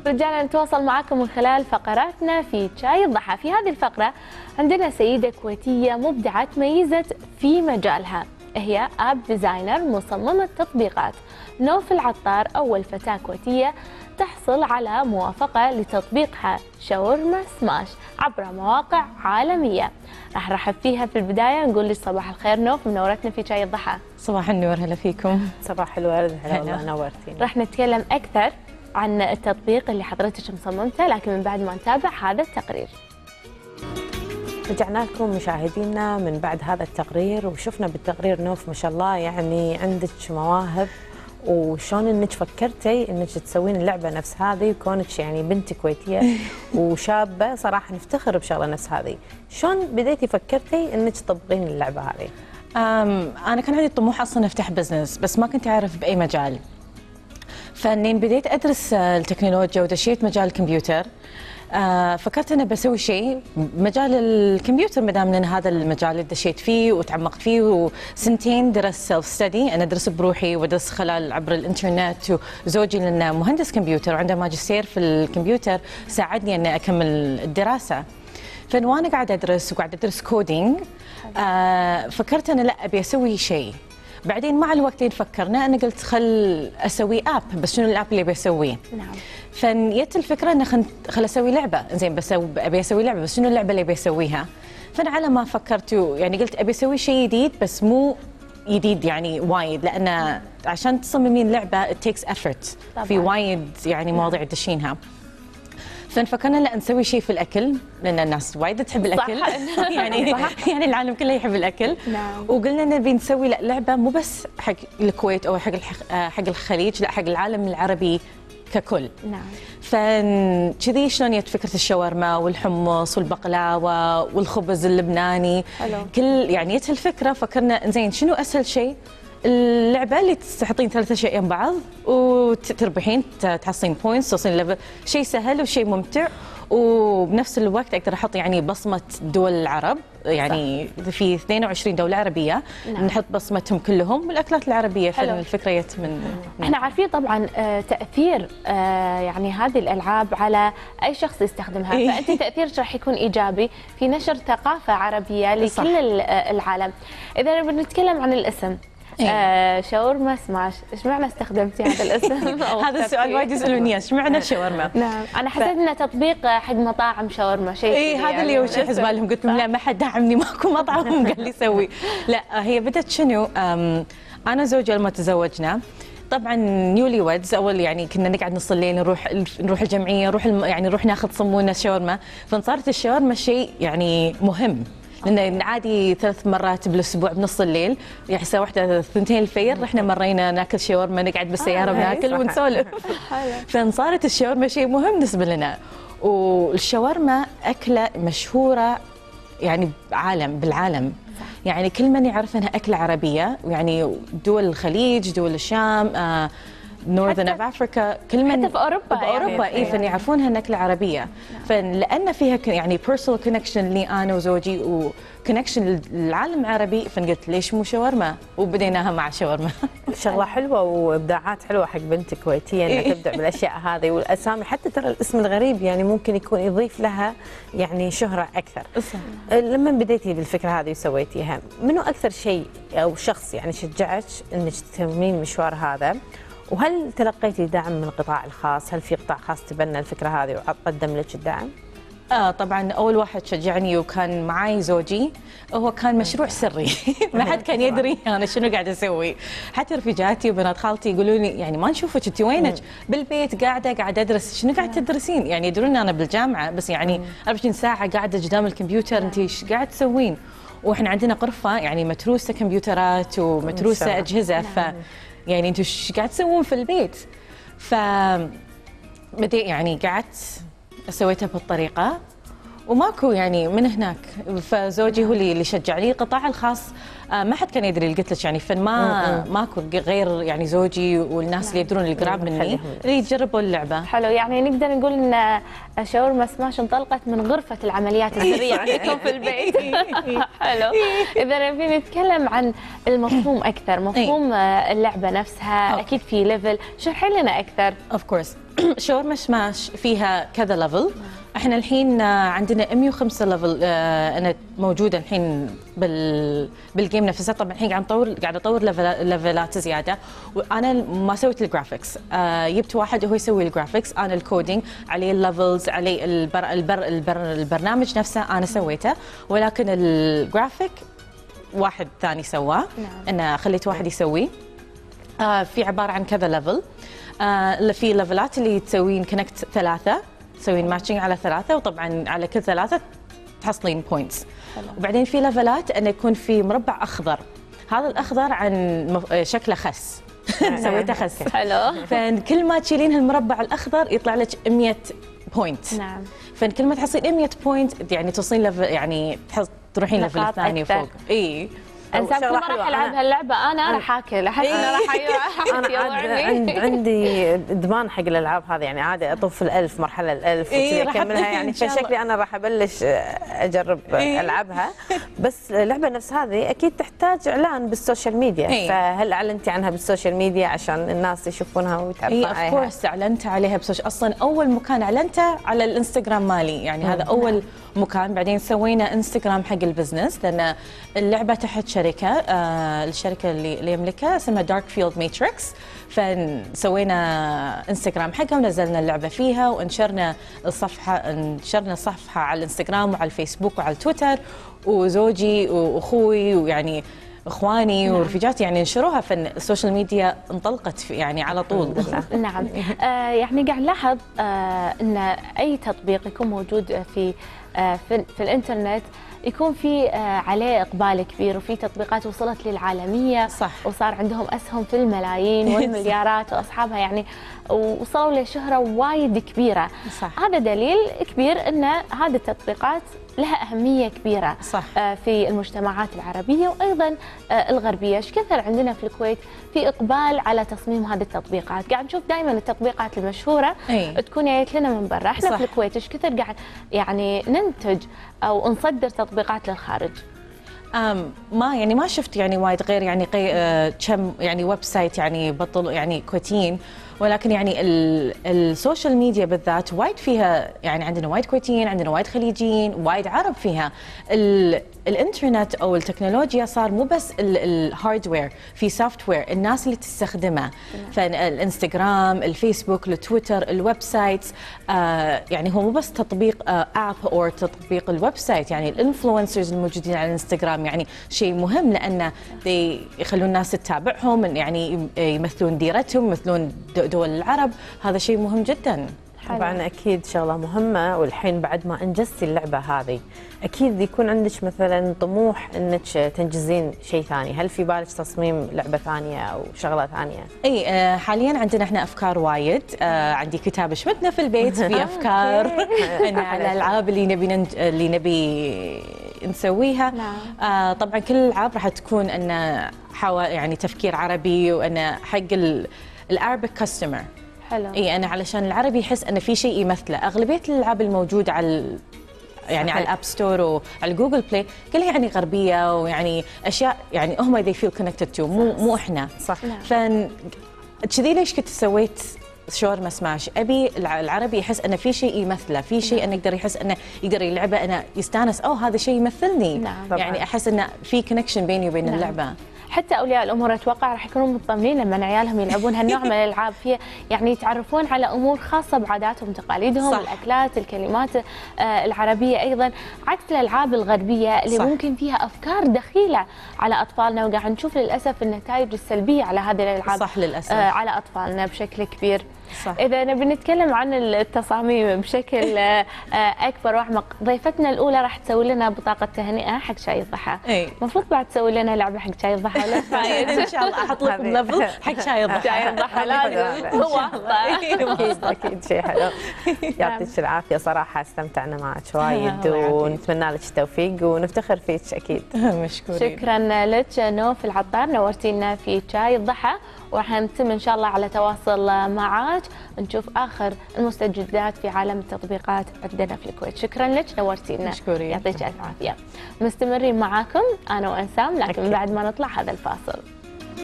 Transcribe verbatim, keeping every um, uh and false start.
رجعنا نتواصل معكم من خلال فقراتنا في شاي الضحى. في هذه الفقرة عندنا سيدة كويتية مبدعة تميزت في مجالها، هي اب ديزاينر مصممة تطبيقات. نوف العطار أول فتاة كويتية تحصل على موافقة لتطبيقها شاورما سماش عبر مواقع عالمية. راح نرحب فيها في البداية، نقول لك صباح الخير نوف، منورتنا في شاي الضحى. صباح النور، هلا فيكم. صباح الورد، هلا والله نورتيني. راح نتكلم أكثر عن التطبيق اللي حضرتك مصممته، لكن من بعد ما نتابع هذا التقرير. رجعنا لكم مشاهدينا من بعد هذا التقرير، وشفنا بالتقرير نوف ما شاء الله يعني عندك مواهب، وشون انك فكرتي انك تسوين اللعبه نفس هذه، وكونك يعني بنت كويتيه وشابه صراحه نفتخر بشغله نفس هذه. شلون بديتي فكرتي انك تطبقين اللعبه هذه؟ انا كان عندي طموح اصلا افتح بزنس، بس ما كنت اعرف باي مجال. فاني بديت ادرس التكنولوجيا ودشيت مجال الكمبيوتر. آه فكرت أنا بسوي شيء بمجال الكمبيوتر، ما دام ان هذا المجال اللي دشيت فيه وتعمقت فيه، وسنتين درست سيلف ستدي، انا ادرس بروحي وادرس خلال عبر الانترنت، وزوجي لانه مهندس كمبيوتر وعنده ماجستير في الكمبيوتر ساعدني اني اكمل الدراسه. فوانا قاعده ادرس وقاعده ادرس كودينج، آه فكرت انا لا ابي اسوي شيء. بعدين مع الوقتين فكرنا، انا قلت خل اسوي اب، بس شنو الاب اللي بسويه؟ نعم. فنيت الفكره ان خل خل اسوي لعبه، زين بس ابي اسوي لعبه، بس شنو اللعبه اللي بسويها؟ فانا على ما فكرت يعني قلت ابي اسوي شيء جديد، بس مو جديد يعني وايد، لان عشان تصممين لعبه it takes effort، في وايد يعني مواضيع تدشينها. ففكرنا لا نسوي شيء في الاكل، لان الناس وايد تحب الاكل. يعني يعني العالم كله يحب الاكل. نعم. وقلنا نبي نسوي لا لعبه مو بس حق الكويت او حق حق الخليج، لا حق العالم العربي ككل. نعم. فكذي شلون جت فكره الشاورما والحمص والبقلاوه والخبز اللبناني. حلو. كل يعني جت الفكره، فكرنا زين شنو اسهل شيء؟ اللعبه اللي تحطين ثلاث اشياء يم بعض وتربحين، تحصلين بوينتس، توصلين ليفل. شيء سهل وشيء ممتع، وبنفس الوقت اقدر احط يعني بصمه دول العرب، يعني صح. في اثنين وعشرين دوله عربيه. نعم. نحط بصمتهم كلهم والاكلات العربيه. فالفكره جت من احنا عارفين طبعا تاثير يعني هذه الالعاب على اي شخص يستخدمها، فانت تاثيرك راح يكون ايجابي في نشر ثقافه عربيه لكل صح. العالم. اذا بنتكلم عن الاسم إيه؟ آه شاورما سماش، ايش معنى استخدمتي هذا الاسم؟ هذا السؤال وايد يسالوني، ايش معنى شاورما؟ نعم، انا حسيت ف... انه تطبيق حق مطاعم شاورما شيء. اي هذا اللي هو شيء حسب لهم، قلت لهم لا ما حد دعمني، ماكو مطعم قال لي سوي. لا هي بدت شنو؟ انا زوجي لما تزوجنا طبعا نيولي ويدز، اول يعني كنا نقعد نص الليل نروح نروح الجمعيه، نروح الم... يعني نروح ناخذ صمونه شاورما، فصارت الشاورما شيء يعني مهم، لأن عادي ثلاث مرات بالأسبوع بنص الليل، يعني الساعة واحدة ثنتين الفجر رحنا مرينا ناكل شاورما، نقعد بالسيارة آه بناكل ونسولف. فصارت الشاورما شيء مهم بالنسبة لنا. والشاورما أكلة مشهورة يعني عالم بالعالم، يعني كل من يعرف أنها أكلة عربية، يعني دول الخليج، دول الشام، آه نورثرن اوف افريكا، كل من حتى في اوروبا باوروبا يعني اي فن يعرفونها نكله عربيه. نعم. فلان فيها يعني بيرسونال كونكشن لي انا وزوجي وكونكشن للعالم العربي، فقلت ليش مو شاورما، وبديناها مع شاورما. شغله حلوه وابداعات حلوه حق بنت كويتيه انها تبدع بالاشياء هذه والاسامي، حتى ترى الاسم الغريب يعني ممكن يكون يضيف لها يعني شهره اكثر. صح. لما بديتي بالفكره هذه وسويتيها، منو اكثر شيء او شخص يعني شجعك انك تكملين المشوار هذا؟ وهل تلقيتي دعم من القطاع الخاص؟ هل في قطاع خاص تبنى الفكره هذه وقدم لك الدعم؟ آه طبعا اول واحد شجعني وكان معي زوجي، هو كان مشروع سري ما حد كان يدري انا شنو قاعده اسوي. حتى رفيجاتي وبنات خالتي يقولوا لي يعني ما نشوفك انت وينك؟ بالبيت قاعده قاعده ادرس. شنو قاعده تدرسين؟ يعني يدرون انا بالجامعه، بس يعني أربعة وعشرين ساعه قاعده قدام الكمبيوتر، انت ايش قاعده تسوين؟ واحنا عندنا غرفه يعني متروسه كمبيوترات ومتروسه اجهزه، ف يعني انتوا ايش قاعد تسوون في البيت؟ ف بدي يعني قعدت سويتها بهالطريقه وماكو يعني من هناك. فزوجي هو اللي شجعني. القطاع الخاص ما حد كان يدري، اللي قلت لك يعني، فما ماكو غير يعني زوجي والناس اللي يدرون القراب مني اللي يجربوا اللعبه. حلو، يعني نقدر نقول ان شاورما سماش انطلقت من غرفه العمليات السريه عندكم في البيت. حلو. اذا نبي نتكلم عن المفهوم اكثر، مفهوم اللعبه نفسها اكيد في ليفل، شرحي لنا اكثر. اوف كورس. شاورما سماش فيها كذا ليفل. احنا الحين عندنا مية وخمسة ليفل، آه انا موجوده الحين بال بالجيم نفسها. طبعا الحين قاعد نطور قاعد اطور ليفل ليفلات زياده، وانا ما سويت الجرافيكس. آه جبت واحد هو يسوي الجرافيكس، انا الكودينج عليه الليفلز، عليه البر البر البر البرنامج نفسه انا سويته، ولكن الجرافيك واحد ثاني سواه. نعم. انا خليت واحد يسويه. آه في عباره عن كذا ليفل. آه في ليفلات اللي تسوين كونكت ثلاثه، تسوين ماتشنج على ثلاثه، وطبعا على كل ثلاثه تحصلين بوينتس. وبعدين في ليفلات انه يكون في مربع اخضر، هذا الاخضر عن مف... شكله خس. سويته خس. حلو. فكل ما تشيلين هالمربع الاخضر يطلع لك مية بوينت. نعم. فكل ما تحصلين مية بوينت يعني توصلين ليفل، يعني تحص... تروحين ليفل الثاني فوق. اي انسان كل ما راح العب هاللعبه انا راح اكل، احس انه راح انا عاد عندي ادمان حق الالعاب هذه، يعني عادي اطوف الالف مرحله الالف وكذا اكملها، يعني فشكلي انا راح ابلش اجرب العبها. بس اللعبه نفس هذه اكيد تحتاج اعلان بالسوشيال ميديا، فهل اعلنتي عنها بالسوشيال ميديا عشان الناس يشوفونها ويتعرفون عليها؟ اي اوف كورس اعلنت عليها بالسوشيال. اصلا اول مكان اعلنته على الانستغرام مالي، يعني هذا اول مكان. بعدين سوينا انستغرام حق البزنس، لان اللعبه تحت شركه، آه الشركه اللي, اللي يملكها اسمها دارك فيلد ماتريكس، فسوينا انستغرام حقها ونزلنا اللعبه فيها، وانشرنا الصفحه انشرنا الصفحه على الانستغرام وعلى الفيسبوك وعلى التويتر، وزوجي واخوي ويعني اخواني نعم. ورفيجاتي يعني نشروها، فالسوشيال ميديا انطلقت في يعني على طول. نعم. آه يعني قاعد نلاحظ آه ان اي تطبيق يكون موجود في آه في, في الانترنت يكون في آه عليه اقبال كبير، وفي تطبيقات وصلت للعالمية. صح. وصار عندهم اسهم في الملايين والمليارات واصحابها، يعني وصلوا لشهرة وايد كبيرة. صح. هذا دليل كبير ان هذه التطبيقات لها أهمية كبيرة. صح. في المجتمعات العربية وأيضا الغربية. ايش كثر عندنا في الكويت في إقبال على تصميم هذه التطبيقات، قاعد نشوف دائما التطبيقات المشهورة أي. تكون جايت لنا من برا. احنا صح. في الكويت ايش كثر قاعد يعني ننتج أو نصدر تطبيقات للخارج؟ أم ما يعني ما شفت يعني وايد غير يعني قي... آه كم يعني ويب سايت يعني بطل يعني كويتيين، ولكن يعني السوشيال ميديا بالذات وايد فيها، يعني عندنا وايد كويتيين، عندنا وايد خليجيين، وايد عرب فيها. الانترنت او التكنولوجيا صار مو بس الهاردوير، في سوفت وير الناس اللي تستخدمه. فالانستغرام، الفيسبوك، التويتر، الويب سايتس، آه يعني هو مو بس تطبيق آه اب او تطبيق الويب سايت، يعني الانفلونسرز الموجودين على الانستغرام يعني شيء مهم، لانه يخلون الناس تتابعهم، يعني يمثلون ديرتهم، يمثلون دول العرب. هذا شيء مهم جدا. طبعا اكيد شغله مهمه. والحين بعد ما انجزتي اللعبه هذه اكيد يكون عندك مثلا طموح انك تنجزين شيء ثاني، هل في بالك تصميم لعبه ثانيه او شغله ثانيه؟ اي آه حاليا عندنا احنا افكار وايد. آه عندي كتاب شمتنا في البيت في افكار على الالعاب اللي نبي ننج... اللي نبي نسويها. نعم. آه طبعا كل الالعاب راح تكون ان حوا يعني تفكير عربي، وان حق العربيك كاستمر. حلو. اي انا علشان العربي يحس انه في شيء يمثله. اغلبيه الالعاب الموجوده على يعني صحيح. على الاب ستور وعلى جوجل بلاي كلها يعني غربيه، ويعني اشياء يعني هم they feel connected to، مو مو احنا. صح. ف كذي ليش كنت سويت شاورما سماش؟ ابي العربي يحس انه في شيء يمثله، في شيء انه يقدر يحس انه يقدر يلعبه، انا يستانس اوه هذا شيء يمثلني. نعم. يعني احس انه في كونكشن بيني وبين نعم. اللعبه. حتى اولياء الامور اتوقع راح يكونوا مطمنين لما عيالهم يلعبون هالنوع من الالعاب، فيها يعني يتعرفون على امور خاصه بعاداتهم وتقاليدهم. صح. الاكلات، الكلمات آه العربيه ايضا، عكس الالعاب الغربيه اللي صح. ممكن فيها افكار دخيله على اطفالنا، وقاعد نشوف للاسف النتائج السلبيه على هذه الالعاب. صح للاسف. آه على اطفالنا بشكل كبير. صح. إذا نبي نتكلم عن التصاميم بشكل أكبر وأعمق، ضيفتنا الأولى راح تسوي لنا بطاقة تهنئة حق شاي الضحى. المفروض بعد تسوي لنا لعبة حق شاي الضحى ولا فايد؟ إن شاء الله أحط لكم ليفل حق شاي الضحى. شاي الضحى لازم هو أكيد أكيد شيء حلو. يعطيك العافية، صراحة استمتعنا معك وايد، ونتمنى لك التوفيق ونفتخر فيك أكيد. مشكورين. شكرا لك نوف العطار، نورتينا في شاي الضحى، وراح نتم ان شاء الله على تواصل معاك نشوف اخر المستجدات في عالم التطبيقات عندنا في الكويت. شكرا لك، نورتينا. مشكورين. يعطيك الف عافيه. مستمرين معاكم انا وانسام، لكن أكيد. بعد ما نطلع هذا الفاصل.